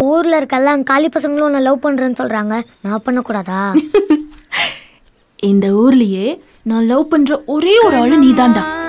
ஊர்ல இருக்க காலி பசங்களும் உன்னை லவ் பண்றேன்னு சொல்றாங்க. நான் பண்ணக்கூடாதா? இந்த ஊர்லயே நான் லவ் பண்ற ஒரே ஒரு ஆளு நீதான்டா.